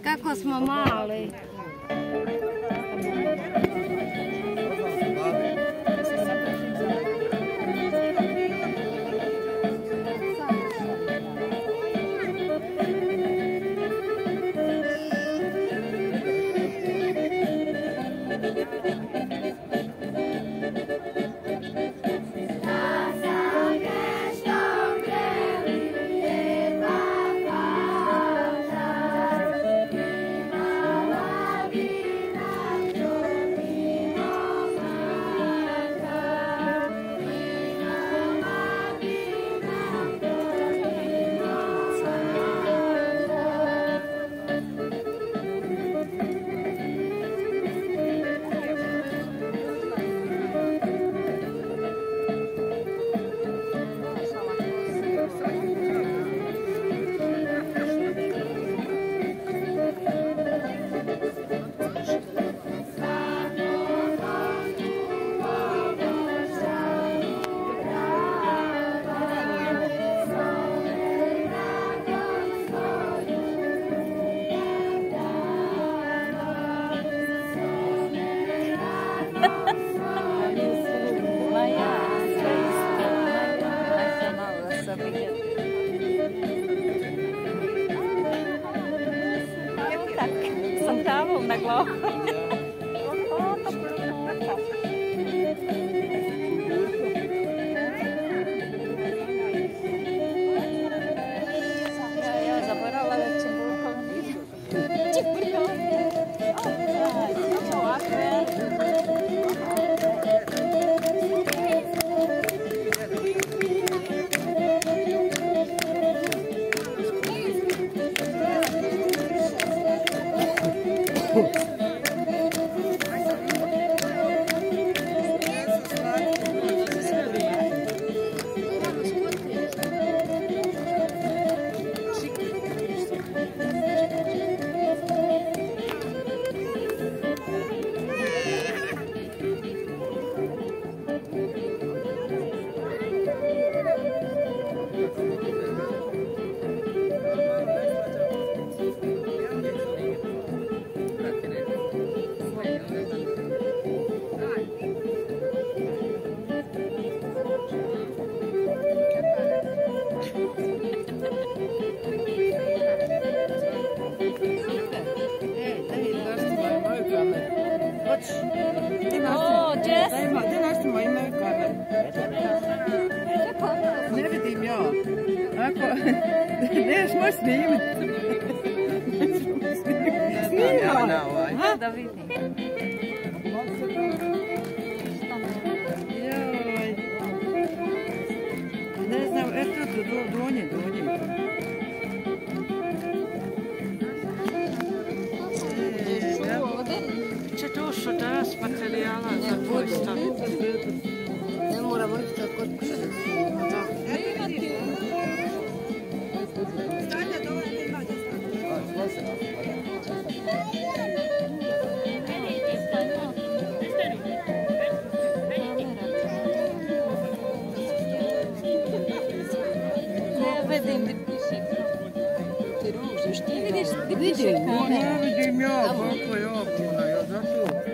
kako smo mali. Sam tavom na glavu. Ja zaborala da čimburkom. Čimburkom. Ovako je. Ne vidim ja. Neš moj snimit. Snima. Da vidim. Joj. Ne znam, eto donje. Če to što danas materijala za tvoj stan? Ne moramo ići tako kod kuće. Ti vidiš, Ne vidim ja koliko je opuna, ja zato